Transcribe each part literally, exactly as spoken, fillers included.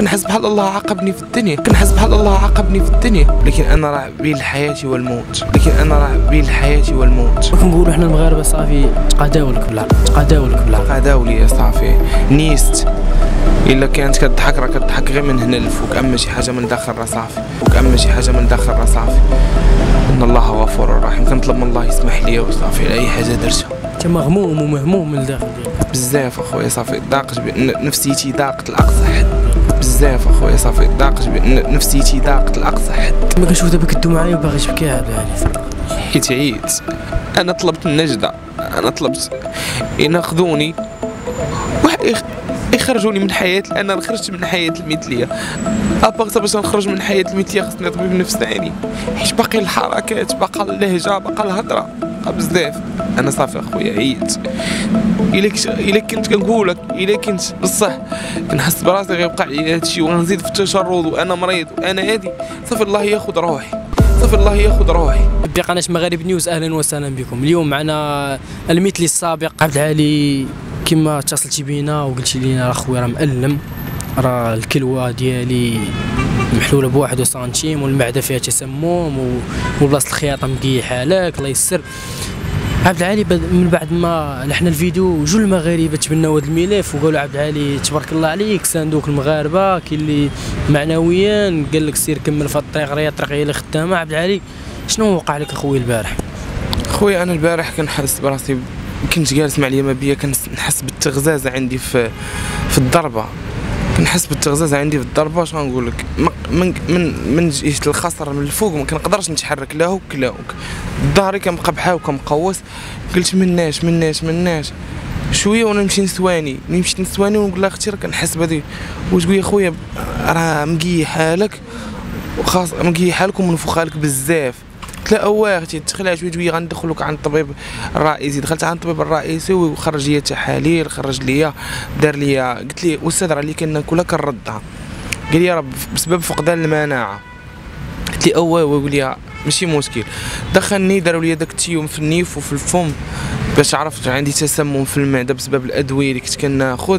كنحس بحال الله عاقبني في الدنيا، كنحس بحال الله عاقبني في الدنيا، لكن انا راه بين الحياة والموت، لكن انا راه بين الحياة والموت. كنقولوا حنا المغاربه صافي تقاداو لك بلا تقاداو لك بلا تقاداو ليا صافي نيست. الا كانت كتضحك راه كتضحك غير من هنا للفوق، اما شي حاجه من داخل راه صافي، اما شي حاجه من داخل راه صافي. ان الله غفور رحيم، كنطلب من الله يسمح لي وصافي على اي حاجه درتها. انت مغموم ومهموم من الداخل ديالك بزاف اخويا، صافي ضاقت نفسيتي، ضاقت لاقصى حد بزاف اخويا، صافي ضاقت نفسيتي، ضاقت لاقصى حد. كما كنشوف دابا كدو معايا وباغي تبكي عاد علي حيت عييت. انا طلبت النجده، انا طلبت يناخذوني يخرجوني من حياة. انا خرجت من حياة المثلية، ابغى باش نخرج من حياة المثلية خصني طبيب نفساني، حيت باقي الحركات، باقا اللهجة، باقا الهضرة، باقا بزاف. انا صافي اخويا عييت. الا كنت الا كنت كنقولك الا كنت بصح كنحس براسي غيوقع لي هادشي وغنزيد في التشرد وانا مريض وانا هادي، صافي الله ياخذ روحي، صافي الله ياخذ روحي. بقناة مغارب نيوز اهلا وسهلا بكم. اليوم معنا المثلي السابق عبد العالي، كما اتصلتي بينا وقلتي لينا راه خويا راه مألم، راه الكلوه ديالي محلوله بواحد وسنتيم والمعده فيها تسمم وبلاصه الخياطه مقيحه لك الله يسر. عبد العالي من بعد ما لحنا الفيديو جوج المغاربه تبناو هذا الملف وقالوا عبد العالي تبارك الله عليك ساندوك المغاربه، كاين اللي معنويا قال لك سير كمل في الطريق، راه الطريق هي اللي خدامه. عبد العالي شنو وقع لك اخويا البارح؟ خويا انا البارح كنحس براسي، كنت جالس مع اليما بيا كنحس بالتغزازه عندي في في الضربه، كنحس بالتغزازه عندي في الضربه. واش غنقول لك، من من من جهه الخصر من الفوق ما كنقدرش نتحرك لا هوك لا هوك، ظهري كنبقى بحال وكنقوس. قلت مناش مناش مناش شويه وانا نمشي نسواني، مشيت نسواني ونقول لها اختي راه كنحس بهادي. وتقول لي خويا راه مقيحه لك وخاص مقيحه لك ومنفوخه لك بزاف. قلت لها اواه اختي تخلع شويه شويه غندخلوك عند الطبيب الرئيسي. دخلت عند الطبيب الرئيسي وخرج لي تحاليل، خرج لي دار لي، قلت لي استاذ راه اللي كناكلها كنردها. قال لي راه بسبب فقدان المناعه. قلت لي اواه، ويقول لي ماشي مشكل. دخلني داروا لي داك التيوم في النيف وفي الفم باش عرفت عندي تسمم في المعده بسبب الادويه اللي كنت كناخذ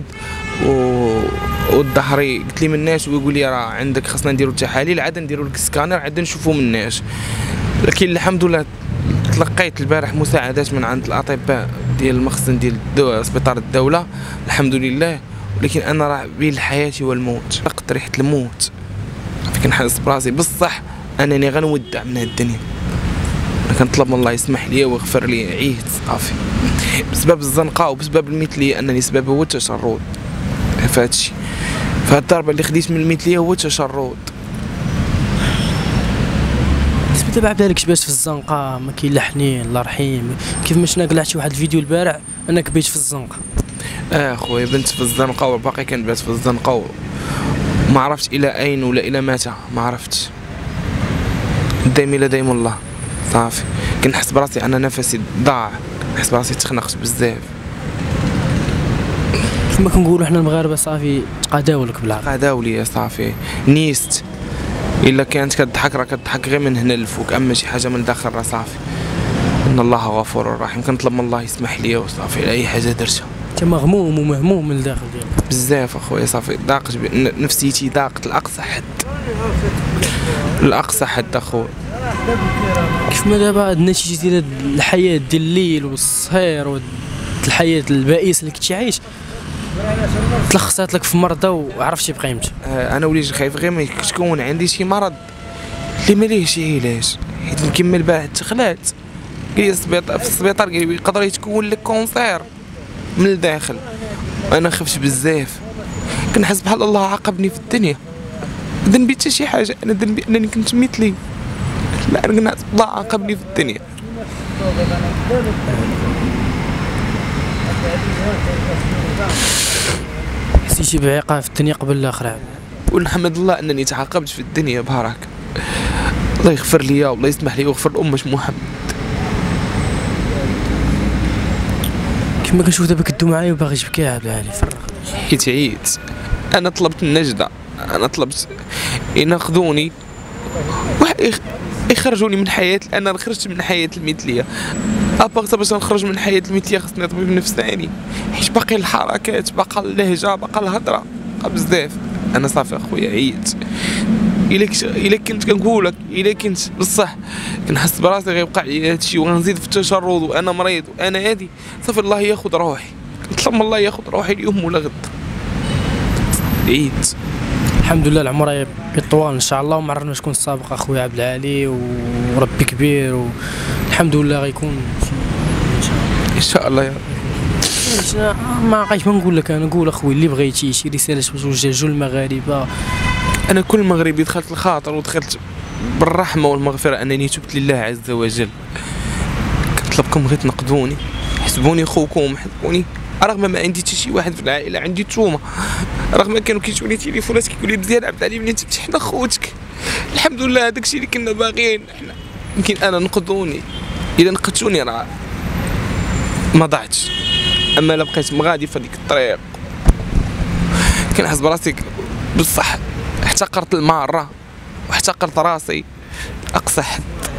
و والظهري. قلت لي مناش، ويقول لي راه عندك خاصنا نديروا التحاليل، عاد نديروا لك سكانر، عاد نشوفوا مناش. لكن الحمد لله تلقيت البارح مساعدات من عند الاطباء ديال المخزن ديال سبيطار الدوله الحمد لله، ولكن انا راه بين الحياه والموت، لقيت ريحه الموت. كنحس براسي بصح انني غنودع من هاد الدنيا. انا كنطلب من الله يسمح لي ويغفر لي، عييت صافي بسبب الزنقه وبسبب المثليه، انني سبب هو التشرد في هادشي، فهاد الضربه اللي خديت من المثليه هو التشرد. دابا عبد العالي كتبات في الزنقه، ما كاين لا حنين الله رحيم، كيف ما شفنا قلعتي واحد الفيديو البارح انك بيت في الزنقه. اه خويا بنت في الزنقه وباقي كنبات في الزنقه وما عرفتش الى اين ولا الى متى، ما عرفتش. دايم الى دايم الله صافي. كنحس براسي انا نفسي ضاع، كنحس براسي تخنقت بزاف. كما كنقولوا حنا المغاربه صافي تقاداو لك بلا تقاداو ليا صافي نيست. الا كانت كتضحك راه كتضحك غير من هنا للفوق، اما شي حاجه من داخل راه صافي. ان الله غفور رحيم، كنطلب من الله يسمح لي وصافي على اي حاجه درتها. انت مغموم ومهموم من الداخل ديالك بزاف اخويا، صافي ضاقت نفسيتي، ضاقت لاقصى حد لاقصى حد اخويا. كيف ما دابا النتيجه ديال الحياه ديال الليل والسهير والحياه البائسه اللي كنتي عايش تلخصات لك في مرضى وعرفتي بقيمته. آه انا وليت خايف غير ما تكون عندي شي مرض اللي ما ليهش علاج، حيت نكمل باه تخلعت. قال لي في السبيطار قال لي يقدر يتكون لك كونسير من الداخل. انا خفت بزاف، كنحس بحال الله عاقبني في الدنيا، ذنبي حتى شي حاجه، انا ذنبي انني كنت مثلي. لا انا كنحس الله عاقبني في الدنيا. حسيتي بعقاب في الدنيا قبل الاخره، ونحمد الله انني تعاقبت في الدنيا بهراك. الله يغفر لي والله يسمح لي ويغفر لأمة محمد. كما كنشوف دابا كدو معايا وباغي تبكي عبد العالي فرغ. حيت عييت. انا طلبت النجده، انا طلبت يناخذوني يخرجوني من حياه. انا خرجت من حياه المثليه، ابغى باش نخرج من حياه المثليه خصني طبيب نفساني، حيت باقي الحركات، باقا اللهجه، باقا الهضره، باقا بزاف. انا صافي اخويا عييت. الا كنت الا كنت كنقول لك الا كنت بصح كنحس براسي غيوقع لي هادشي وغنزيد في التشرد وانا مريض وانا هادي، صافي الله ياخذ روحي، كنطلب من الله ياخذ روحي اليوم ولا غدا. عييت. الحمد لله العمر يطول ان شاء الله، وما عرفنا شكون السابق اخويا عبد العالي، وربي كبير والحمد لله غيكون ان شاء الله يا رب. ما بقيتش ما نقول لك، انا نقول اخويا اللي بغيتي شي رساله توجه جوج المغاربه. انا كل مغربي دخلت الخاطر ودخلت بالرحمه والمغفره انني تبت لله عز وجل. كنطلبكم غير تنقذوني، حسبوني خوكم، حسبوني رغم ما عندي حتى شي واحد في العائله، عندي نتوما، رغم كانوا كيجوني تليفونات كيقول لي مزيان عبد العالي ملي تبتي حنا خوتك. الحمد لله هذاك الشيء اللي كنا باغيين حنا. يمكن انا نقذوني، اذا نقذتوني راه ما ضعتش، اما لا بقيت مغادي في هذيك الطريق كنحس براسي بصح احتقرت الماره واحتقرت راسي اقصى حد.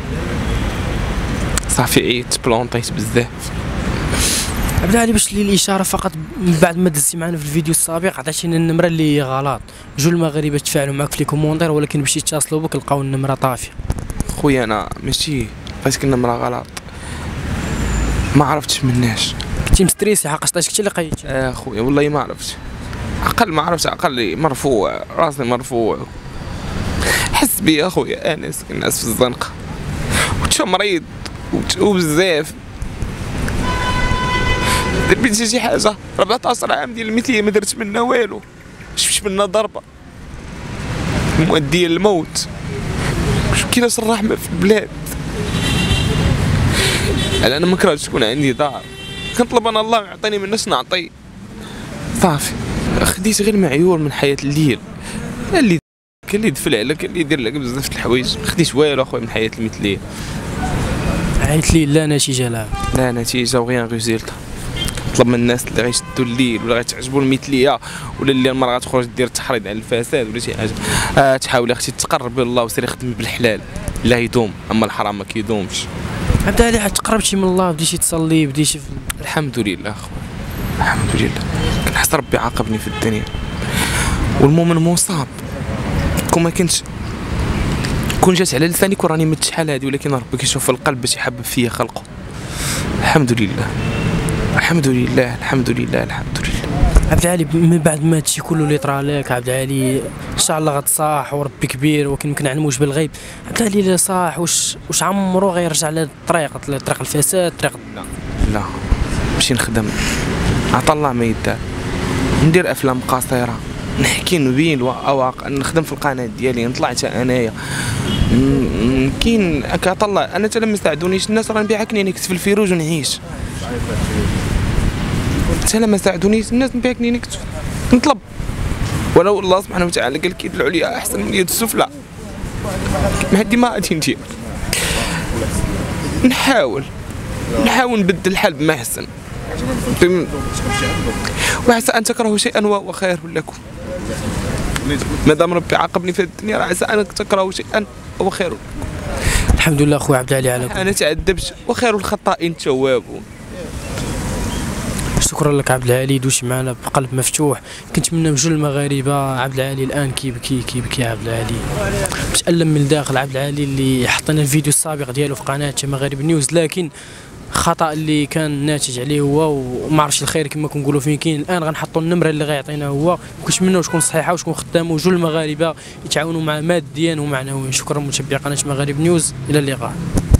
صافي عييت بلونطيت بزاف. عبد العالي باش لي الاشاره فقط من بعد ما دزتي معنا في الفيديو السابق عطيتينا النمره اللي هي غلط، جوج المغاربه تفاعلوا معك في لي كومونتير ولكن باش يتصلوا بك لقاو النمره طافيه. خويا انا ماشي فاش كنا النمره غلط، ما عرفتش مناش، كنتي مستريسي حقاش طاش كنتي اللي لقيت. اه خويا والله ما عرفتش، عقل ما عرفتش، عقل مرفوع، راسي مرفوع. حس بيا اخويا انس الناس في الزنقه وتا مريض وبزاف. درت شي حاجه أربعطاش عام ديال المثليه ما درت منها والو، شفت منها ضربه مؤديه للموت. كيفاش الرحمه في البلاد؟ انا ما كرهتش تكون عندي دار، كنطلب انا الله يعطيني مناش نعطي. صافي خديت غير معيور من حياه الليل، اللي كان اللي يدفل عليك، كان اللي يدير لك بزاف د الحوايج، ما خديتش والو اخويا من حياه المثليه. عيط لي لا نتيجه لها، لا نتيجه وغيان ريزولتا. نطلب من الناس اللي غيشدوا الليل ولا غيتعجبوا المثليه ولا اللي المراه غتخرج دير تحريض على الفساد ولا شي حاجه، آه تحاول اختي تقربي لله وسيري خدمي بالحلال، لا يدوم اما الحرام ما كيدومش. عبد العالي تقربتي من الله، بديتي تصلي، بديتي في... الحمد لله اخويا الحمد لله. كنحس ربي عاقبني في الدنيا، والمؤمن مصاب. كون ما كنتش كون جات على لساني كون راني مت شحال هادي، ولكن ربي كيشوف في القلب باش يحبب فيا خلقه. الحمد لله الحمد لله الحمد لله الحمد لله. عبد العالي من بعد ما هادشي كله اللي طرا لك عبد العالي ان شاء الله غتصاح وربي كبير، ولكن ما كنعلموش بالغيب. عبد العالي الا صاح واش واش عمرو غيرجع للطريق طريق الفساد طريق؟ لا نمشي نخدم، عطا الله ما يدار، ندير افلام قصيره، نحكي نبين الواقع، نخدم في القناه ديالي، نطلع حتى انايا كاين عطا الله. انا حتى ما ساعدونيش الناس راه نبيع كنينه نكتب في الفيروج ونعيش، حتى ما ساعدونيش الناس نبيع كنينه نكتب نطلب، ولو الله سبحانه وتعالى قال اليد العليا احسن من اليد السفلى، ما هدي ما غادي ندير. نحاول نحاول نبدل الحال بما احسن، وعسى ان تكرهوا شيئا وهو خير لكم. مادام ربي عاقبني في الدنيا راه عسى ان تكرهوا شيئا وهو خير لكم. الحمد لله خويا عبد العالي على انا تعذبت وخير الخطائين التوابون. شكرا لك عبد العالي، دوشي معنا بقلب مفتوح. كنتمنى من جوج المغاربه عبد العالي الان كيبكي كيبكي عبد العالي، متألم من الداخل. عبد العالي اللي حطينا الفيديو السابق ديالو في قناه مغارب نيوز، لكن خطا اللي كان ناتج عليه هو وما عرفش الخير كما كنقولوا فين كاين. الان غنحطوا النمره اللي غيعطينا هو، وكنتمناو تكون صحيحه وتكون خدامه وجوج المغاربه يتعاونوا مع ماديا ومعنويا. شكرا متابعي قناه مغارب نيوز، الى اللقاء.